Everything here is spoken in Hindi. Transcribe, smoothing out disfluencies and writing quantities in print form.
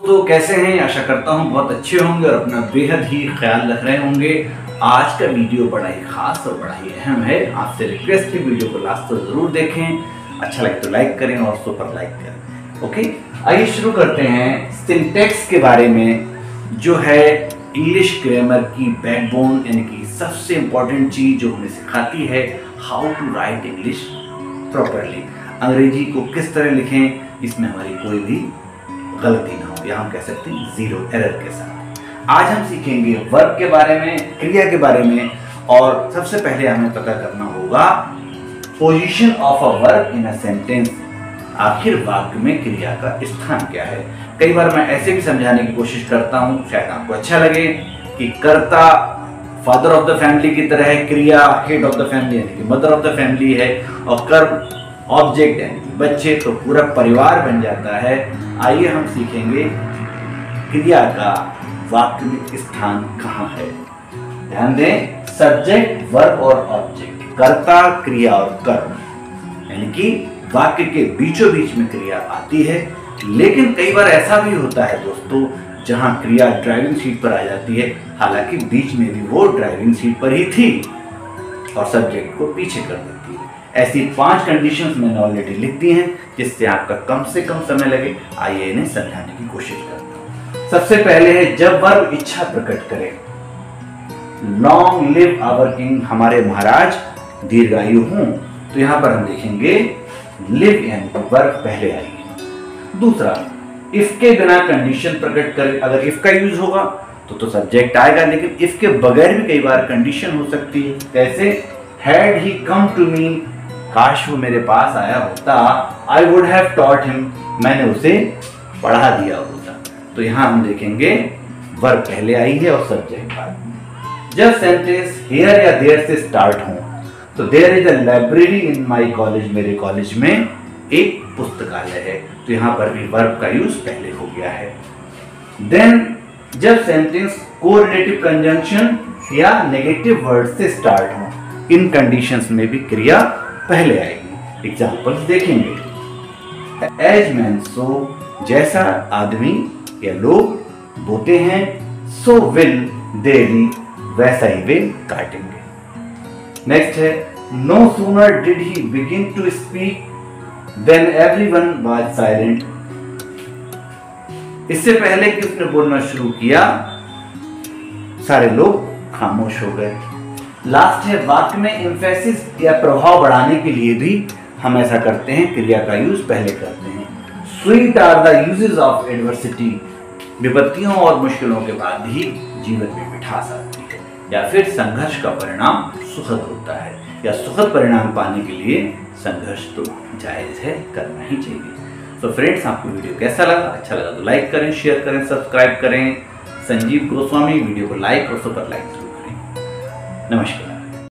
तो कैसे हैं? आशा करता हूँ बहुत अच्छे होंगे और अपना बेहद ही ख्याल रख रहे होंगे। आज का वीडियो बड़ा ही खास और बड़ा ही अहम है। आपसे रिक्वेस्ट है वीडियो को लास्ट तक जरूर देखें। अच्छा लगे तो लाइक करें और सुपर लाइक करें। ओके, आइए शुरू करते हैं सिंटैक्स के बारे में, जो है इंग्लिश ग्रामर की बैकबोन, यानी कि सबसे इंपॉर्टेंट चीज जो हमें सिखाती है how to write English properly. अंग्रेजी को किस तरह लिखें, इसमें हमारी कोई भी गलती ना हो, या हम कह सकते हैं जीरो एरर के साथ। आज हम सीखेंगे वर्ब के बारे में, क्रिया के बारे में, और सबसे पहले हमें पता करना होगा position of a verb in a sentence. आखिर वाक्य में क्रिया का स्थान क्या है। कई बार मैं ऐसे भी समझाने की कोशिश करता हूँ, शायद आपको अच्छा लगे, कि कर्ता फादर ऑफ द फैमिली की तरह है, क्रिया हेड ऑफ द फैमिली यानी कि मदर ऑफ द फैमिली है, और कर्म ऑब्जेक्ट है बच्चे, तो पूरा परिवार बन जाता है। आइए हम सीखेंगे क्रिया का वाक्य में स्थान कहाँ है। ध्यान दें, सब्जेक्ट वर्ब और ऑब्जेक्ट, कर्ता क्रिया और कर्म, यानी कि वाक्य के बीचों बीच में क्रिया आती है। लेकिन कई बार ऐसा भी होता है दोस्तों, जहां क्रिया ड्राइविंग सीट पर आ जाती है, हालांकि बीच में भी वो ड्राइविंग सीट पर ही थी और सब्जेक्ट को पीछे कर देती है। ऐसी 5 कंडीशंस मैंने ऑलरेडी लिख दी हैं, जिससे आपका कम से कम समय लगे। आइए इन्हें समझाने की कोशिश करते हैं। सबसे पहले है जब वर्ब इच्छा प्रकट करे। लॉन्ग लिव आवर किंग, हमारे महाराज दीर्घायु हों, तो यहां पर हम देखेंगे लिव यानी वर्ब पहले आएगी। दूसरा, इफ के बिना कंडीशन प्रकट करे। अगर इफ का यूज होगा तो सब्जेक्ट आएगा, लेकिन इफ के बगैर भी कई बार कंडीशन हो सकती है। कैसे? Had he come to me, काश वो मेरे पास आया होता। I would have taught him, मैंने उसे पढ़ा दिया होता। तो यहां हम देखेंगे वर्ब पहले आई है और सब्जेक्ट बाद में। जब सेंटेंस हियर या देयर से स्टार्ट हो, तो there is a library in my college, मेरे कॉलेज में एक पुस्तकालय है, तो यहां पर भी वर्ब का यूज पहले हो गया है। देन जब सेंटेंस कोरिलेटिव कंजंक्शन या नेगेटिव वर्ड से स्टार्ट हो, इन कंडीशंस में भी क्रिया पहले आएगी। एग्जांपल्स देखेंगे। एज मैन सो, जैसा आदमी या लोग बोते हैं, सो विल दे रीप, वैसा ही वे काटेंगे। नेक्स्ट है no sooner did he begin to speak than everyone was silent, इससे पहले कि उसने बोलना शुरू किया सारे लोग खामोश हो गए। लास्ट है वाक्य में एम्फेसिस या प्रभाव बढ़ाने के लिए भी हम ऐसा करते हैं, क्रिया का यूज पहले करते हैं। Sweet are the uses of adversity, विपत्तियों और मुश्किलों के बाद ही जीवन में मिठास आती है, या फिर संघर्ष का परिणाम सुखद होता है, या सुखद परिणाम पाने के लिए संघर्ष तो जायज है, करना ही चाहिए। तो फ्रेंड्स, आपको वीडियो कैसा लगा? अच्छा लगा तो लाइक करें, शेयर करें, सब्सक्राइब करें। संजीव गोस्वामी वीडियो को लाइक और सुपर लाइक जरूर करें। नमस्कार।